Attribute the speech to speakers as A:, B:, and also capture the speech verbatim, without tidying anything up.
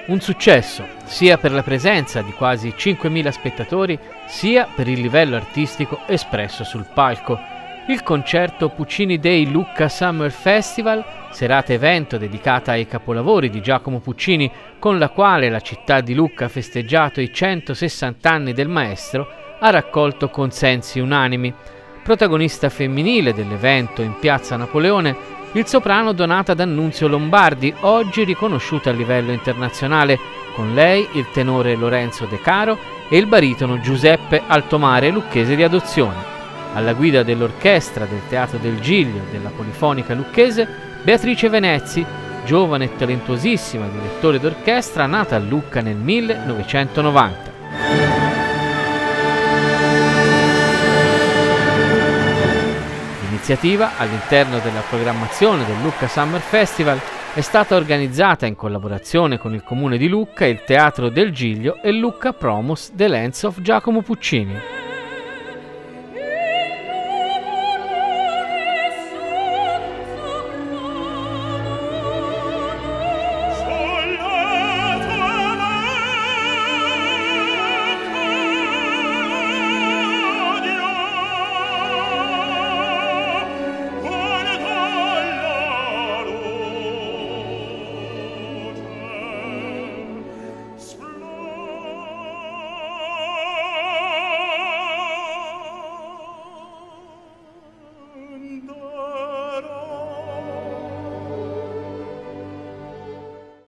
A: Un successo sia per la presenza di quasi cinquemila spettatori sia per il livello artistico espresso sul palco. Il concerto Puccini Day Lucca Summer Festival, serata evento dedicata ai capolavori di Giacomo Puccini, con la quale la città di Lucca ha festeggiato i centosessanta anni del maestro, ha raccolto consensi unanimi. Protagonista femminile dell'evento in piazza Napoleone, il soprano Donata D'Annunzio Lombardi, oggi riconosciuta a livello internazionale, con lei il tenore Lorenzo De Caro e il baritono Giuseppe Altomare, lucchese di adozione. Alla guida dell'orchestra del Teatro del Giglio della Polifonica Lucchese, Beatrice Venezzi, giovane e talentuosissima direttore d'orchestra nata a Lucca nel millenovecentonovanta. L'iniziativa, all'interno della programmazione del Lucca Summer Festival, è stata organizzata in collaborazione con il Comune di Lucca, il Teatro del Giglio e Lucca Promos The Lands of Giacomo Puccini.